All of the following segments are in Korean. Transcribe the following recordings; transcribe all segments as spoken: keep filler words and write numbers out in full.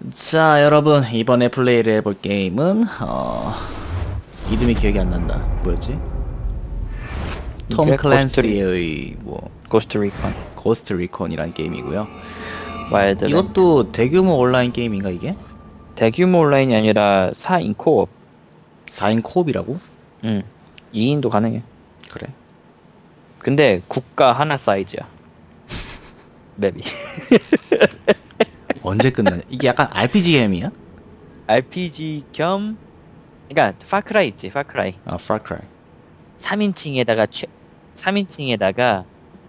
자, 여러분, 이번에 플레이를 해볼 게임은 어... 이름이 기억이 안 난다. 뭐였지? 톰 이게 클랜시의 뭐 고스트 리콘 고스트 리콘이란 게임이고요. 와일드 이것도 대규모 온라인 게임인가 이게? 대규모 온라인이 아니라 사 인 코업. 사 인 코업이라고? 응. 이 인도 가능해. 그래? 근데 국가 하나 사이즈야. 맵이. 언제 끝나냐? 이게 약간 알피지 게임이야? 알피지 겸 그러니까 파크라이 있지, 파크라이. 아, 파크라이. 삼인칭에다가 최 삼인칭에다가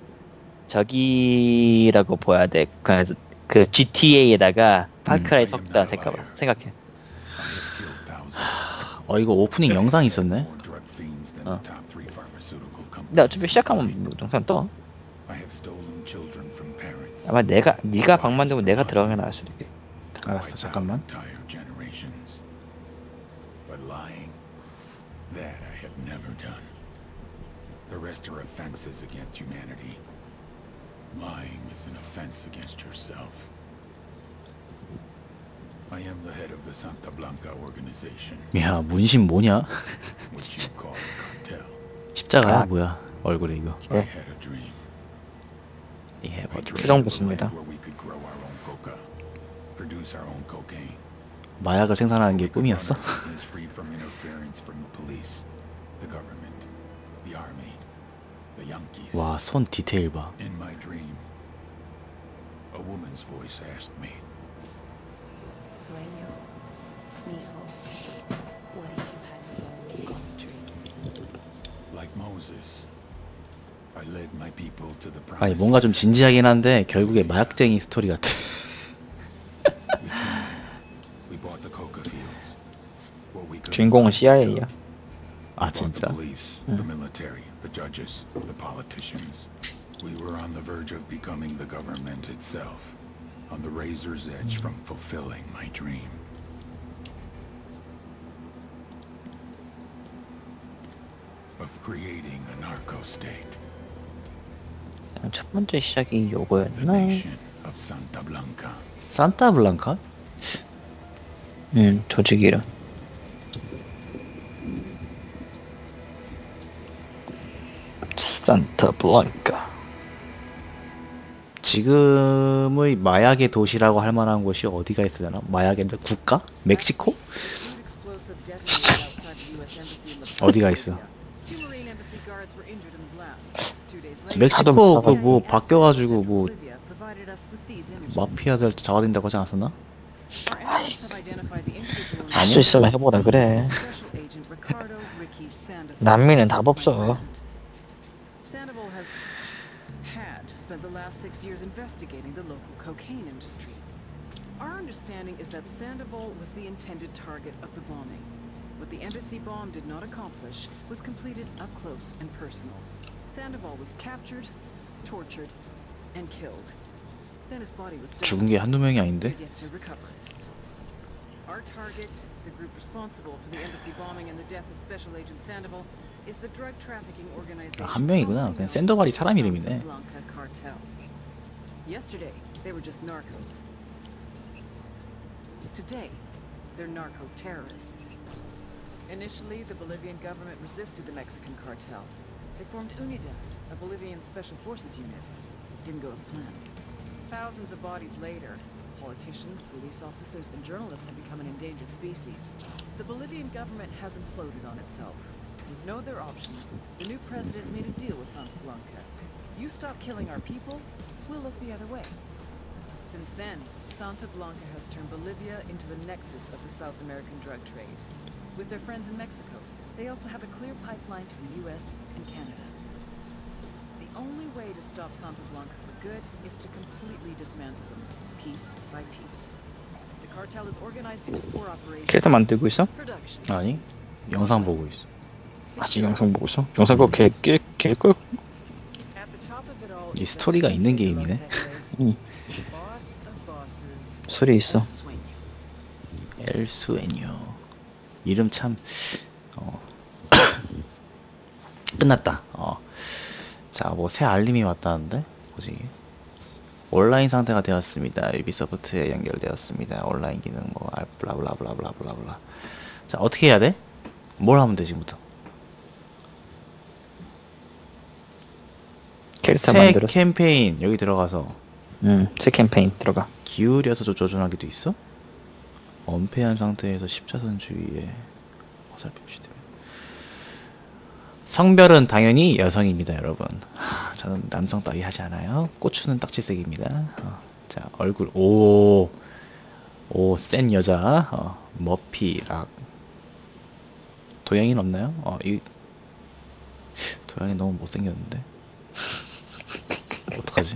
저기라고 보야 돼. 그, 그 지티에이에다가 파크라이 섞다 생각해. 생각해. 어, 이거 오프닝 영상 있었네. 어. 근데 어차피 시작하면 영상 떠. 아마 내가 네가 방 만들면 내가 들어가게 나올 수도 있겠다. 알았어, 잠깐만. The rest are offenses against humanity. Lying is an offense against yourself. I am the head of the Santa Blanca organization. 야, 문신 뭐냐? Which you call a cartel. 십자가야 아. 뭐야? 얼굴에 이거. I had a dream. 이 해봐. 표정 보습니다. Where we could grow our own coca, produce our own cocaine. 마약을 생산하는 게 꿈이었어? Is free from interference from the police, the government, the army, the Yankees. 와, 손 디테일 봐. In my dream, a woman's voice asked me, Sueño, mijo, what if you had your own dream? like Moses, I led my people to the promised 아니, 뭔가 좀 진지하긴 한데 결국에 마약쟁이 스토리 같아. We bought the coca fields. What we could 주인공은 씨아이에이야. 아, We bought 진짜? the police, the military, the judges, the politicians. We were on the verge of becoming the government itself, on the razor's edge from fulfilling my dream. Of creating a narco state, 첫 번째 시작이 the 요거였나? nation of Santa Blanca. 산타 블랑카? 응, 조직 이름. 산타 블랑카. 지금의 마약의 도시라고 할 만한 곳이 어디가 있으려나? 마약의 국가? 멕시코? Explosive detonated outside the U S embassy in La 어디가 있어? Two Marine embassy guards were injured in the blast. Two days later, 멕시코 그 뭐 Bolivia 바뀌어가지고 뭐 provided us with these images. 마피아들 잡아댄다고 하지 않았었나? Our analysts have identified the individual 할 수 있으면 해보라 그래. Special Agent Ricardo Ricky Sandoval. 남미는 답 없어. Sandoval has had spent the last six years investigating the local cocaine industry. Our understanding is that Sandoval was the intended target of the bombing. What the embassy bomb did not accomplish was completed up close and personal. Sandoval was captured, tortured, and killed. Then his body was dumped. 죽은 게 한두 명이 아닌데? Yet to recover it. Our target, the group responsible for the embassy bombing and the death of Special Agent Sandoval, is the drug trafficking organization. 아, 한 명이구나. 그냥 샌더발이 사람 이름이네. Blanca cartel. Yesterday, they were just narcos. Today, they're narco terrorists. Initially, the Bolivian government resisted the Mexican cartel. They formed UNIDAD, a Bolivian special forces unit. Didn't go as planned. Thousands of bodies later, politicians, police officers, and journalists have become an endangered species. The Bolivian government has imploded on itself. With no other options, the new president made a deal with Santa Blanca. You stop killing our people, we'll look the other way. Since then, Santa Blanca has turned Bolivia into the nexus of the South American drug trade. With their friends in Mexico, they also have a clear pipeline to the U S and Canada. The only way to stop Santa Blanca for good is to completely dismantle them, piece by piece. The cartel is organized into four operations. 캐릭터 만들고 있어? Production. 아니, 영상 보고 있어. 아직 영상 보고 있어? 영상 그거 개개개꿀. At the top of it all 이 is 스토리가 the 있는 Los 게임이네. Angeles, 응. boss of bosses, 소리 있어. Sueño. 엘 수에뇨. 이름 참 어. 끝났다. 어. 자, 뭐 새 알림이 왔다는데 뭐지? 온라인 상태가 되었습니다. 유비소프트에 연결되었습니다. 온라인 기능 뭐 블라블라블라블라블라. 자, 어떻게 해야 돼? 뭘 하면 돼 지금부터? 캐릭터 새 만들어. 캠페인 여기 들어가서 음, 새 캠페인 들어가. 기울여서 조- 조준하기도 있어? 엄폐한 상태에서 십자선 주위에 화살 표시되면 성별은 당연히 여성입니다, 여러분. 하, 저는 남성 따위 하지 않아요. 고추는 딱지색입니다. 어, 자, 얼굴 오, 오, 센 여자. 어, 머피 락. 도양인 없나요? 어, 이 도양이 너무 못생겼는데. 어떡하지?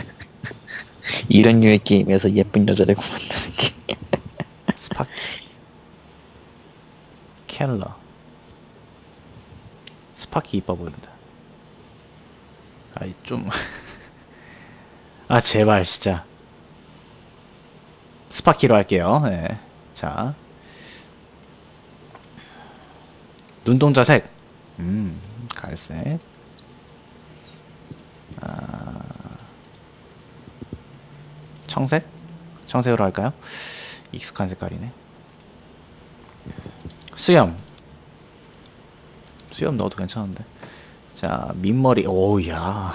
이런 류의 게임에서 예쁜 여자를 구한다는 게. 스파키 켈러 스파키 이뻐 보인다. 아이 좀 아 제발 진짜 스파키로 할게요. 네. 자 눈동자 색 음 갈색 아 청색 청색으로 할까요? 익숙한 색깔이네. 수염 수염 넣어도 괜찮은데. 자 민머리 오우야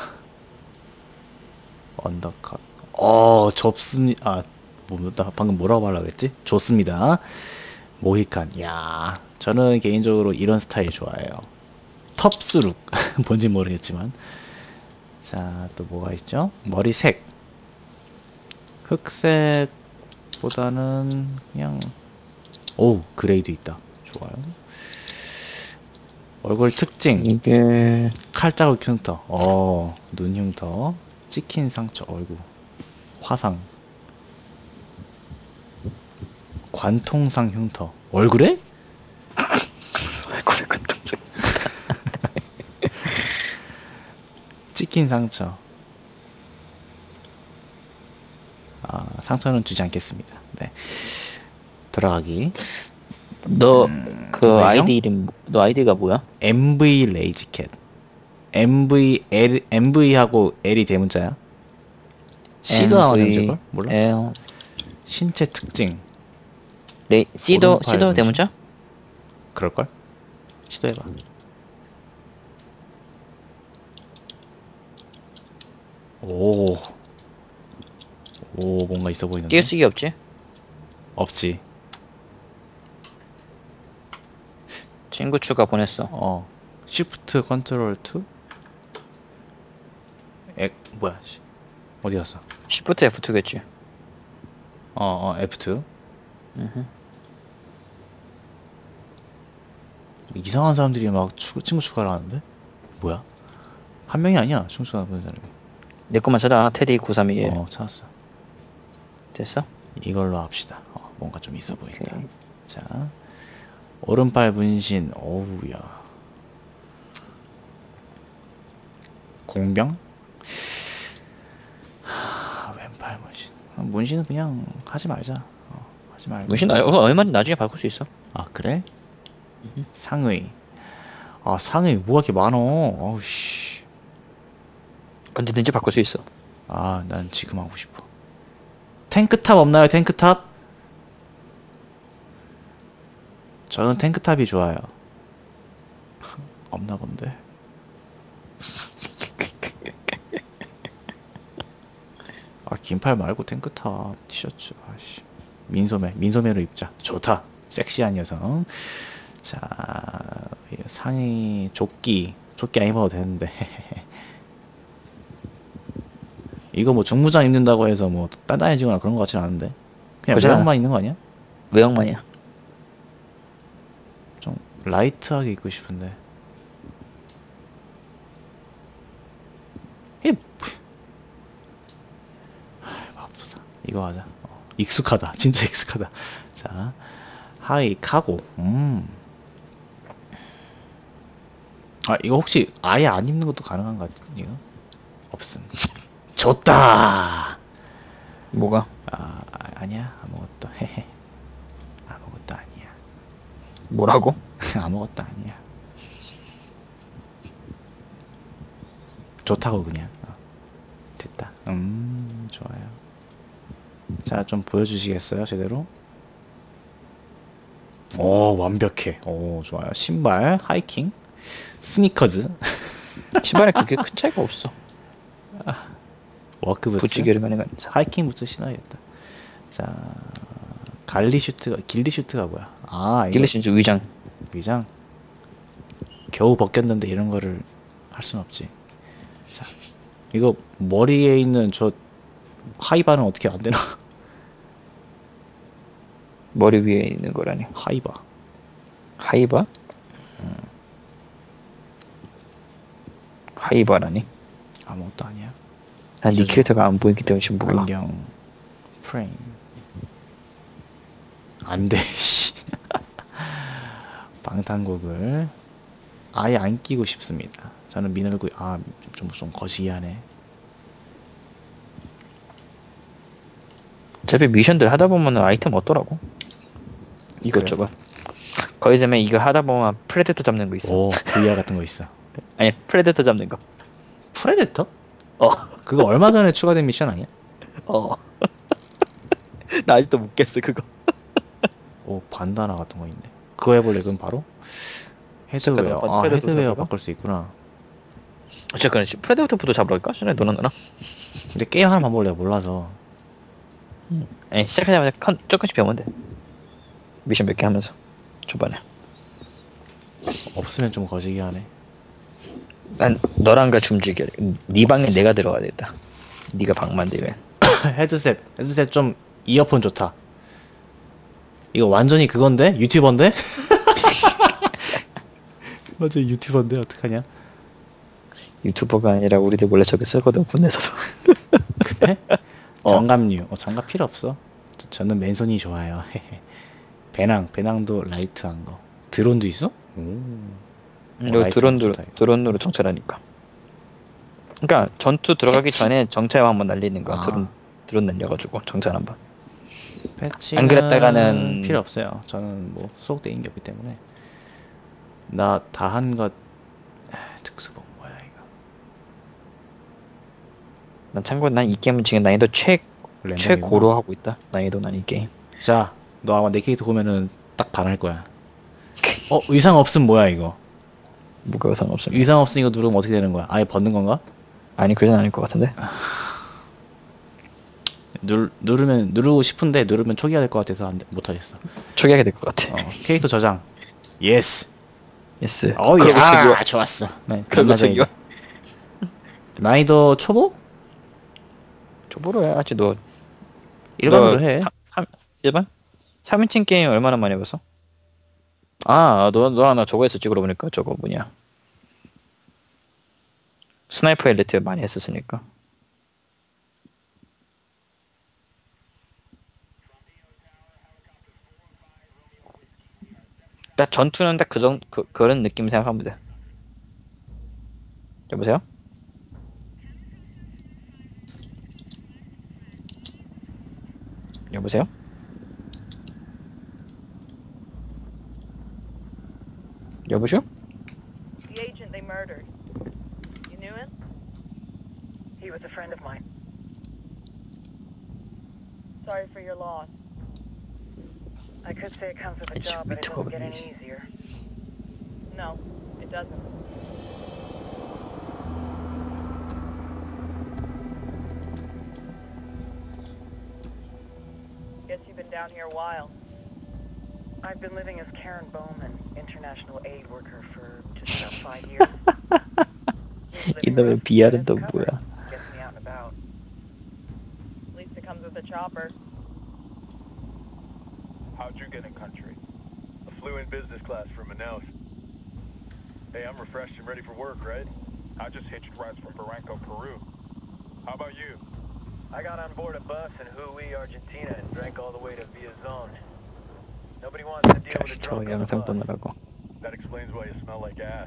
언더컷 어 좋습니다. 아 뭐, 나 방금 뭐라고 하려고 했지? 좋습니다. 모히칸 야 저는 개인적으로 이런 스타일 좋아해요. 텁스룩 뭔지 모르겠지만. 자 또 뭐가 있죠? 머리색 흑색보다는 그냥 오 그레이도 있다. 좋아요. 얼굴 특징 이게 칼자국 흉터 어 눈 흉터 찍힌 상처 얼굴 화상 관통상 흉터 얼굴에? 얼굴에 관통상 찍힌 상처 아 상처는 주지 않겠습니다. 네 돌아가기 너 그 외형? 아이디 이름 너 아이디가 뭐야? 엠브이 레이지캣 엠브이 L 엠브이하고 L이 대문자야? C가 나오는 저걸? 몰라? L 신체 특징 레 C도 오른팔 C도 문신. 대문자? 그럴걸? 시도해봐. 오, 오 뭔가 있어 보이는데? 띄어쓰기 없지? 없지. 친구 추가 보냈어. 어, Shift 컨트롤 투? 에 뭐야? 씨. 어디 갔어? Shift 에프 투겠지. 어, 어 에프 투. 음흠. 이상한 사람들이 막 추, 친구 추가를 하는데? 뭐야? 한 명이 아니야 친구 추가 보는 사람이. 내 것만 찾아. 테디 구삼이일. 어 찾았어. 됐어? 이걸로 합시다. 어, 뭔가 좀 있어 보인다. 오케이. 자, 오른팔 문신. 어우야. 공병? 하, 왼팔 문신. 아, 문신은 그냥 하지 말자. 어, 하지 말고. 문신 나- 어, 얼마나 나중에 바꿀 수 있어. 아 그래? 상의. 아 상의 뭐가 이렇게 많어? 어우 씨. 언제든지 바꿀 수 있어. 아 난 지금 하고 싶어. 탱크탑 없나요? 탱크탑? 저는 탱크탑이 좋아요. 없나 본데. 아 긴팔 말고 탱크탑 티셔츠. 아씨 민소매 민소매로 입자. 좋다. 섹시한 여성. 자 상의 조끼 조끼 안 입어도 되는데. 이거 뭐 중무장 입는다고 해서 뭐 단단해지거나 그런 거 같지는 않은데 그냥 그잖아. 외형만 있는 거 아니야? 외형만이야. 좀 라이트하게 입고 싶은데. 이 맙소사. 이거 하자. 어, 익숙하다. 진짜 익숙하다. 자 하이 카고. 음. 아 이거 혹시 아예 안 입는 것도 가능한가? 이거 없음. 좋다. 뭐가? 아 아니야 아무것도. 헤헤. 아무것도 아니야. 뭐라고? 아무것도 아니야. 좋다고 그냥. 어. 됐다. 음 좋아요. 자, 좀 보여주시겠어요, 제대로? 오, 완벽해. 오, 좋아요. 신발, 하이킹, 스니커즈, 신발에 그렇게 큰 차이가 없어. 워크부츠, 붙이기를 하는 건 이상. 하이킹 부츠 신어야겠다. 자, 갈리 슈트가, 길리 슈트가 뭐야? 아, 이거 길리신즈 의장. 위장. 겨우 벗겼는데 이런 거를 할 순 없지. 자, 이거 머리에 있는 저 하이바는 어떻게 안 되나? 머리 위에 있는 거라니. 하이바. 하이바? 하이바라니? 아무것도 아니야. 난 네 캐릭터가 안 보이기 때문에 지금 몰라. 안경, 프레임. 안 돼. 씨. 방탄곡을 아예 안 끼고 싶습니다. 저는 미늘고 아좀 좀 거시기하네. 어차피 미션들 하다 보면 아이템 얻더라고. 이것저것. 거의 되면 이거 하다 보면 프레데터 잡는 거 있어. 오, 브이알 같은 거 있어. 아니 프레데터 잡는 거. 프레데터? 어. 그거 얼마 전에 추가된 미션 아니야? 어. 나 아직도 못 깼어 그거. 오, 반다나 같은 거 있네. 그거 해볼래? 그럼 바로? 헤드웨어. 잠깐, 아, 프레데터 헤드웨어 잡아봐. 바꿀 수 있구나. 잠깐 프레데터부터 잡으러 갈까? 전에 너랑 나랑. 근데 게임 하는 방법을 내가 몰라서. 아니 시작하자마자 컨, 조금씩 배우면 돼. 미션 몇 개 하면서 초반에. 없으면 좀 거시기하네. 난 너랑 같이 움직여. 네 방에 내가 들어가야 되겠다. 네가 방 만들면. 헤드셋. 헤드셋 좀 이어폰 좋다. 이거 완전히 그건데? 유튜버인데? 맞아, 유튜버인데 어떡하냐? 유튜버가 아니라 우리들 원래 저기 쓰거든 군대에서도. 그래? 어. 장갑류. 어, 장갑 필요 없어. 저, 저는 맨손이 좋아요. 배낭. 배낭도 라이트한 거. 드론도 있어? 오. 이거 라이트 드론으로 좋다, 이거. 드론으로 정찰하니까. 그러니까 전투 들어가기 패치? 전에 정찰 한번 날리는 거야. 아. 드론 드론 날려가지고 정찰 한번. 패치는 안 그랬다가는- 필요 없어요. 저는 뭐 소속돼 있는 게 없기 때문에. 나 다 한 것. 특수복 뭐야 이거? 난 참고로 난 이 게임은 지금 난이도 최 랜덤이구나. 최고로 하고 있다. 난이도 난 이 게임. 자, 너 아마 내 캐릭터 보면은 딱 반할 거야. 어, 의상 없음 뭐야 이거? 뭐가 의상 없으면. 의상 없음 이거 누르면 어떻게 되는 거야? 아예 벗는 건가? 아니 그건 아닐 것 같은데. 누, 누르면 누르고 싶은데 누르면 초기화 될 것 같아서 안 돼, 못 하겠어. 초기하게 될 것 같아. 어, 캐릭터 저장. 예스. 예스. 어, 그러고 야, 초기화. 좋았어. 네, 그러고 만나자, 초기화. 이제. 난이도 초보? 초보로 해야지 너. 일반으로 너 해. 삼, 삼, 일반? 삼 인칭 게임 얼마나 많이 해봤어? 아, 너, 너랑 나 저거 했었지, 그러고 보니까. 저거 뭐냐. 스나이퍼 엘리트 많이 했었으니까. 딱 전투는 딱 그 정, 그, 그런 느낌 생각하면 돼. 여보세요? 여보세요? 여보시오? The agent they murdered. You knew him? He was a friend of mine. Sorry for your loss. I could say it comes with a It's job, but it doesn't get any easy. easier. No, it doesn't. Guess you've been down here a while. I've been living as Karen Bowman, international aid worker, for just about five years. 이놈의 비알은 또 뭐야? Gets me out and about. At least it comes with a chopper. How'd you get in country? I flew in business class from Manaus. Hey, I'm refreshed and ready for work, right? I just hitched rides from Barranco, Peru. How about you? I got on board a bus in Hui, Argentina, and drank all the way to Villa Zone. Nobody wants to deal with a 저 drunk on the 영상 bus. 떠나라고. That explains why you smell like ass.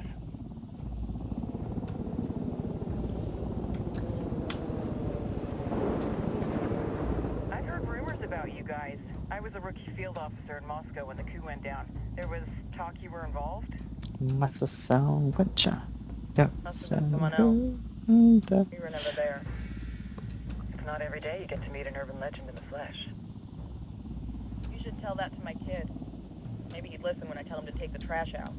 I've heard rumors about you guys. I was a rookie field officer in Moscow when the coup went down. There was talk you were involved. 맞서 싸워봤자 Must have been someone else. 역사를 You were never there. not every day you get to meet an urban legend in the flesh. You should tell that to my kid. Maybe he'd listen when I tell him to take the trash out.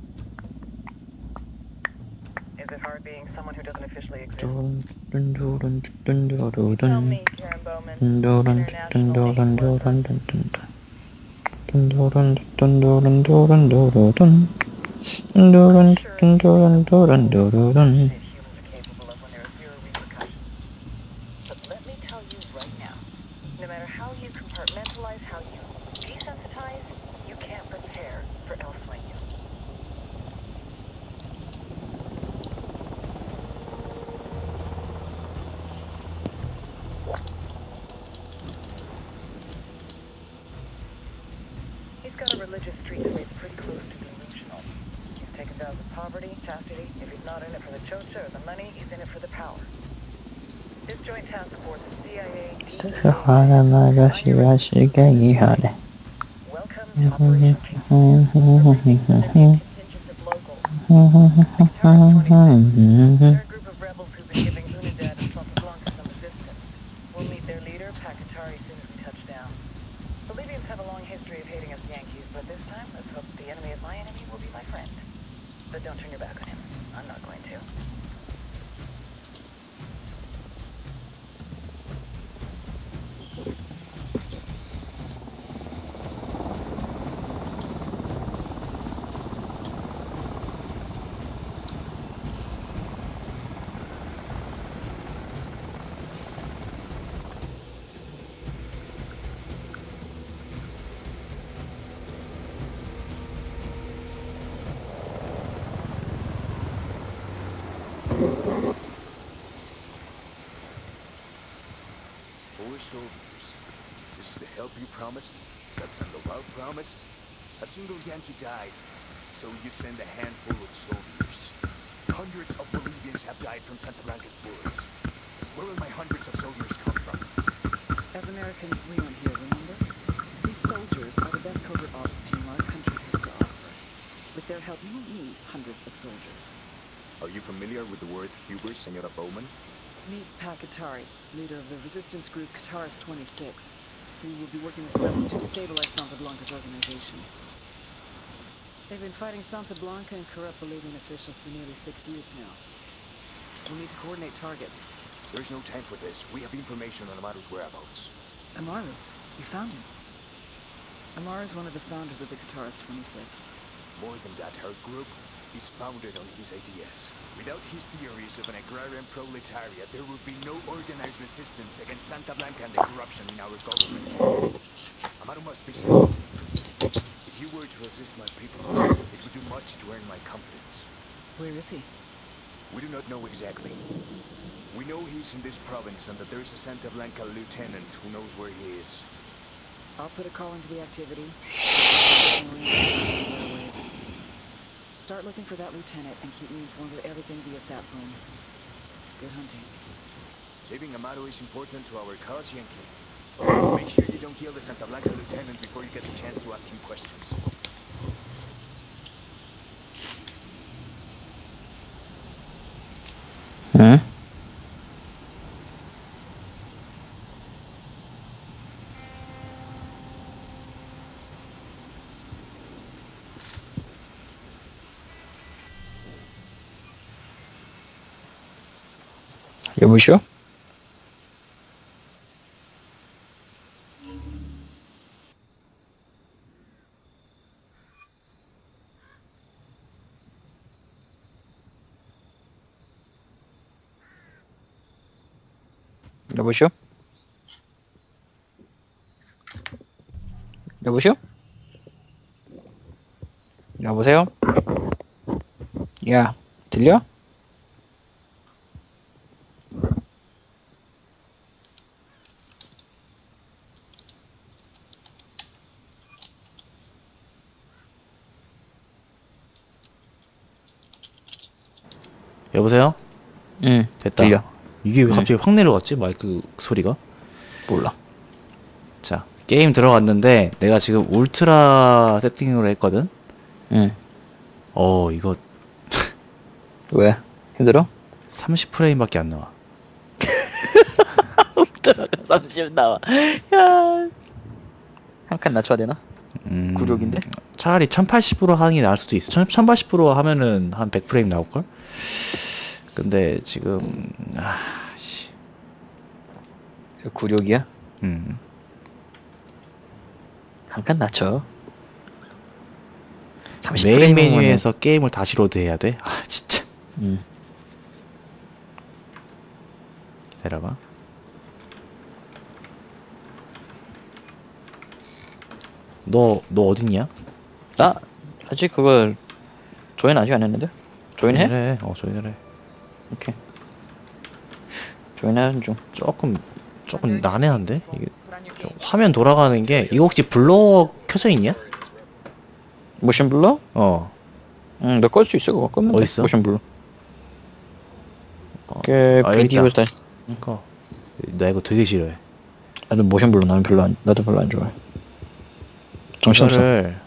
Is it hard being someone who doesn't officially exist? Dun, dun, dun, dun, dun, dun, dun, Tell dun. me, Karen Bowman. Dun, dun, dun, dun, International dun, name dun, for dun, dun, dun, dun. Dun, dun, dun, dun, dun, dun, dun, dun, dun, dun. Dun, dun, dun, dun, dun, dun, dun, dun, dun. If humans are capable of when there are zero repercussions. But let me tell you right now, no matter how you compartmentalize, how you desensitize, you can't prepare for elsewhere. He's got a religious streak that lays pretty close to delusional. He's taken vows of poverty, chastity. If he's not in it for the chocha or the money, he's in it for the power. This joint task force is C I A, D E A, 하나마다 시가시가 이하네. welcome to Operation King. contingent of locals. They're a group of rebels who've been giving Unidad and Santa Blanca some assistance. We'll meet their leader, Pakatari, soon as we touch down. Bolivians have a long history of hating us Yankees, but this time, let's hope the enemy of my enemy will be my friend. But don't turn your back on him. I'm not going to. Four soldiers. This is the help you promised? That's on the wild promised? A single Yankee died, so you send a handful of soldiers. Hundreds of Bolivians have died from Santa Blanca's bullets. Where will my hundreds of soldiers come from? As Americans, we aren't here, remember? These soldiers are the best covert ops team our country has to offer. With their help, you won't need hundreds of soldiers. Are you familiar with the word Huber, Senora Bowman? Meet Pakatari, leader of the resistance group Kataris twenty-six, who will be working with the rebels to destabilize Santa Blanca's organization. They've been fighting Santa Blanca and corrupt Bolivian officials for nearly six years now. We'll need to coordinate targets. There's no time for this. We have information on Amaru's whereabouts. Amaru, you found him. Amaru is one of the founders of the Kataris twenty-six. More than that, her group is founded on his ideas. Without his theories of an agrarian proletariat, there would be no organized resistance against Santa Blanca and the corruption in our government. Amaru must be saved. If you were to assist my people, it would do much to earn my confidence. Where is he? We do not know exactly. We know he's in this province and that there is a Santa Blanca lieutenant who knows where he is. I'll put a call into the activity. Start looking for that lieutenant and keep me informed of everything via sat phone. Good hunting. Saving Amaru is important to our cause, Yankee. Make sure you don't kill the Santa Blanca lieutenant before you get the chance to ask him questions. 응? 여보시오? 여보시오? 여보시오? 여보세요? 야, 들려? 여보세요? 응, 됐다. 들려. 이게 왜 갑자기 확 내려갔지? 마이크 소리가? 몰라. 자, 게임 들어갔는데 내가 지금 울트라 세팅으로 했거든? 응. 어, 이거 왜? 힘들어? 삼십 프레임밖에 안 나와. 들어갔어. 삼십 나와. 야. 한 칸 낮춰야 되나? 음, 구력인데? 차라리 천팔십으로 하는 게 나을 수도 있어. 천팔십으로 하면은 한 백 프레임 나올걸? 근데 지금 아씨 구력이야? 음. 한 칸 낮춰. 메인 메뉴에서 게임을 다시 로드해야 돼? 아 진짜. 음. 내려봐. 너, 너 어딨냐? 나 아직 그걸 조인 아직 안 했는데? 조인해? 해? 어, 조인을 해. 오케이. 조인하는 중. 조금, 조금 난해한데? 이게 좀 화면 돌아가는 게, 이거 혹시 블로어 켜져 있냐? 모션 블러? 어. 응, 너 끌 수 있어. 그거 끄면 돼. 어딨어? 모션 블러. 어. 그 아, 여기 비디오 있다. 다. 꺼. 나 이거 되게 싫어해. 나도 모션 블러 나는 별로 안 나도 별로 안 좋아해. 정신없어. 이거를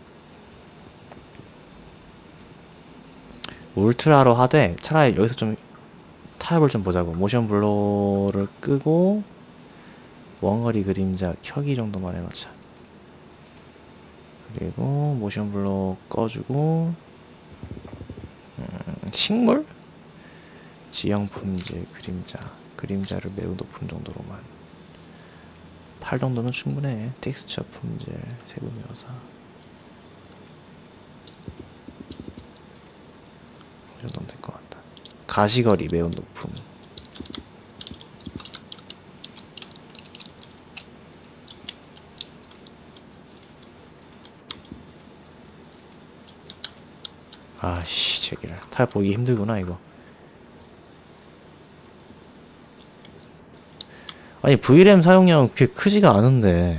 울트라로 하되 차라리 여기서 좀 타협을 좀 보자고. 모션 블로를 끄고 원거리 그림자 켜기 정도만 해놓자. 그리고 모션 블로 꺼주고 음, 식물? 지형 품질 그림자 그림자를 매우 높은 정도로만 팔 정도는 충분해. 텍스처 품질 세부 묘사 이 정도면 될 것 같다. 가시거리 매우 높음. 아씨 제기를 타협 보기 힘들구나 이거. 아니 브이램 사용량은 그렇게 크지가 않은데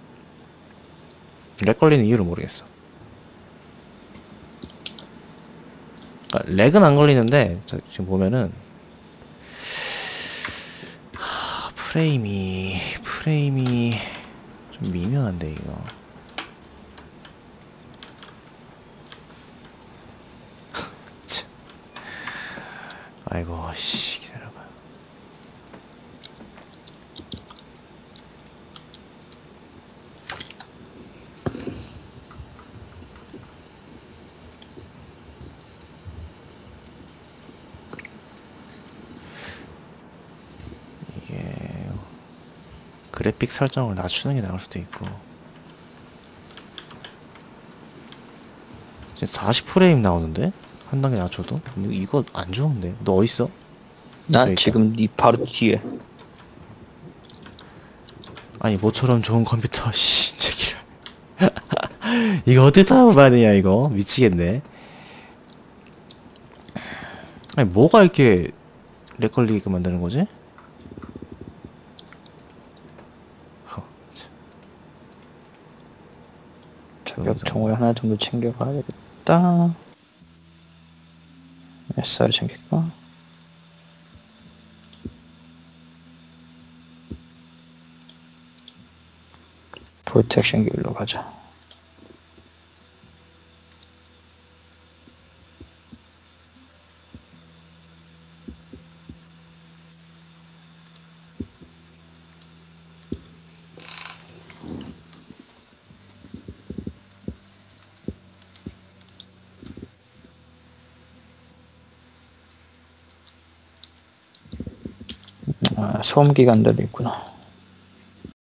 렉 걸리는 이유를 모르겠어. 그러니까 렉은 안 걸리는데 자, 지금 보면은 하, 프레임이 프레임이 좀 미묘한데 이거. 아이고 씨 기다려봐. 이게 그래픽 설정을 낮추는 게 나을 수도 있고. 지금 사십 프레임 나오는데? 한 단계 낮춰도? 이거 안 좋은데? 너 어딨어? 난 그러니까. 지금 네 바로 뒤에. 아니 모처럼 좋은 컴퓨터 씨 제기를 이거 어떻게 타협해야 되냐 이거 미치겠네. 아니 뭐가 이렇게 렉 걸리게 만드는 거지? 허, 참. 저격 총을 하나 정도 챙겨가야겠다. 에스알 챙길까? 프로텍션 길로 가자. 아, 소음기가 안 달려 있구나.